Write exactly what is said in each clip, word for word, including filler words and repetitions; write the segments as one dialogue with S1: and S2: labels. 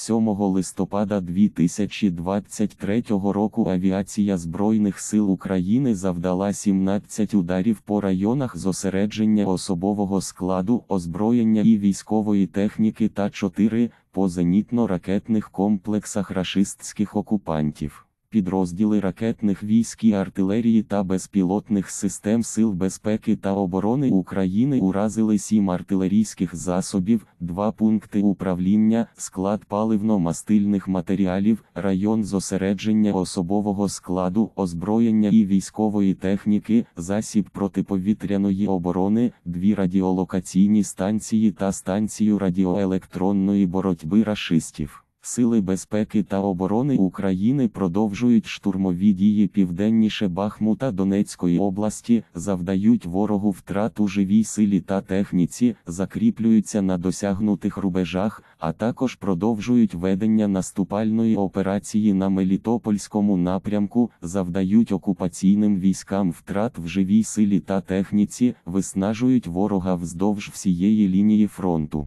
S1: сьомого листопада дві тисячі двадцять третього року авіація Збройних сил України завдала сімнадцять ударів по районах зосередження особового складу, озброєння і військової техніки та чотири по зенітно-ракетних комплексах рашистських окупантів. Підрозділи ракетних військ і артилерії та безпілотних систем Сил безпеки та оборони України уразили сім артилерійських засобів, два пункти управління, склад паливно-мастильних матеріалів, район зосередження особового складу, озброєння і військової техніки, засіб протиповітряної оборони, дві радіолокаційні станції та станцію радіоелектронної боротьби рашистів. Сили безпеки та оборони України продовжують штурмові дії південніше Бахмута Донецької області, завдають ворогу втрат у живій силі та техніці, закріплюються на досягнутих рубежах, а також продовжують ведення наступальної операції на Мелітопольському напрямку, завдають окупаційним військам втрат в живій силі та техніці, виснажують ворога вздовж всієї лінії фронту.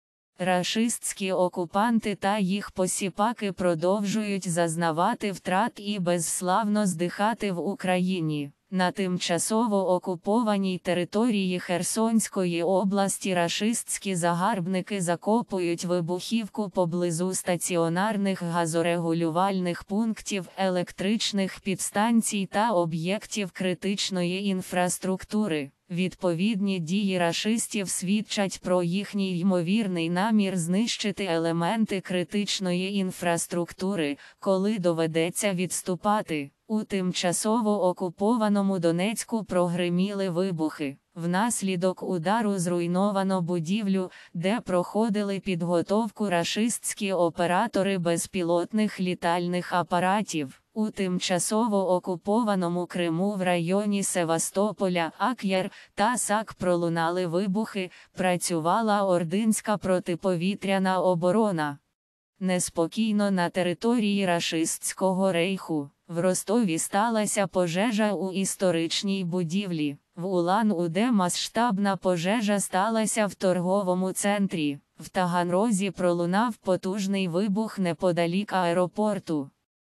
S2: Рашистські окупанти та їх посіпаки продовжують зазнавати втрат і безславно здихати в Україні. На тимчасово окупованій території Херсонської області рашистські загарбники закопують вибухівку поблизу стаціонарних газорегулювальних пунктів, електричних підстанцій та об'єктів критичної інфраструктури. Відповідні дії рашистів свідчать про їхній ймовірний намір знищити елементи критичної інфраструктури, коли доведеться відступати. У тимчасово окупованому Донецьку прогриміли вибухи. Внаслідок удару зруйновано будівлю, де проходили підготовку рашистські оператори безпілотних літальних апаратів. У тимчасово окупованому Криму в районі Севастополя, Ак'яр та Сак пролунали вибухи, працювала ординська протиповітряна оборона. Неспокійно на території рашистського рейху. В Ростові сталася пожежа у історичній будівлі. В Улан-Уде масштабна пожежа сталася в торговому центрі. В Таганрозі пролунав потужний вибух неподалік аеропорту.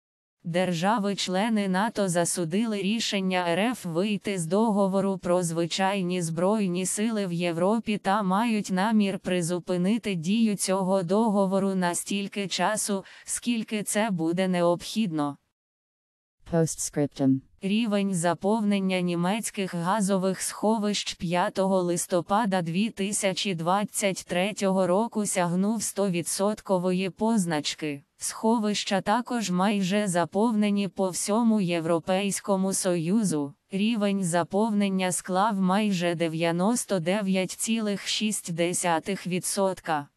S2: Держави-члени НАТО засудили рішення РФ вийти з договору про звичайні збройні сили в Європі та мають намір призупинити дію цього договору на стільки часу, скільки це буде необхідно.
S3: Постскриптум.
S2: Рівень заповнення німецьких газових сховищ п'ятого листопада дві тисячі двадцять третього року сягнув сто відсотків позначки. Сховища також майже заповнені по всьому Європейському Союзу. Рівень заповнення склав майже дев'яносто дев'ять цілих шість десятих відсотка.